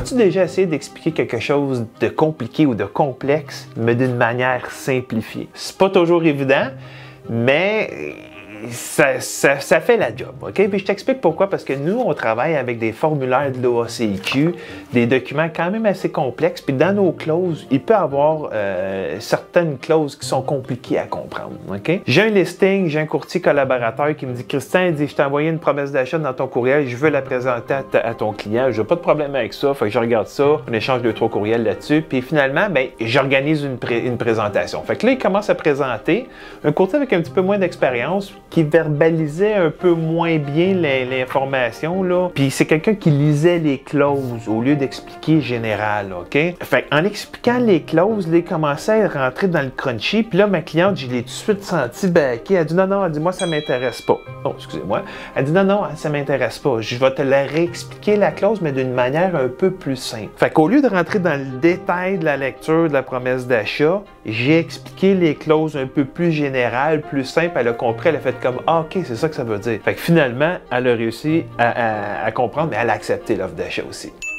As-tu déjà essayé d'expliquer quelque chose de compliqué ou de complexe, mais d'une manière simplifiée? C'est pas toujours évident, mais ça fait la job, OK? Puis je t'explique pourquoi, parce que nous, on travaille avec des formulaires de l'OACIQ, des documents quand même assez complexes, puis dans nos clauses, il peut y avoir certaines clauses qui sont compliquées à comprendre, OK? J'ai un listing, j'ai un courtier collaborateur qui me dit « Christian, il dit, je t'ai envoyé une promesse d'achat dans ton courriel, je veux la présenter à ton client, je n'ai pas de problème avec ça, fait que je regarde ça, on échange 2-3 courriels là-dessus, puis finalement, ben, j'organise une présentation. Fait que là, il commence à présenter un courtier avec un petit peu moins d'expérience, qui verbalisait un peu moins bien l'information, là. Puis c'est quelqu'un qui lisait les clauses au lieu d'expliquer général, OK? Fait en expliquant les clauses, il commençait à rentrer dans le crunchy. Puis là, ma cliente, je l'ai tout de suite senti baquer. Elle dit non, elle dit moi, ça m'intéresse pas. Oh, excusez-moi. Elle dit non, ça m'intéresse pas. Je vais te la réexpliquer la clause, mais d'une manière un peu plus simple. Fait qu'au lieu de rentrer dans le détail de la lecture de la promesse d'achat, j'ai expliqué les clauses un peu plus générales, plus simples. Elle a compris, elle a fait comme ah, ok, c'est ça que ça veut dire. Fait que finalement, elle a réussi à comprendre, mais elle a accepté l'offre d'achat aussi.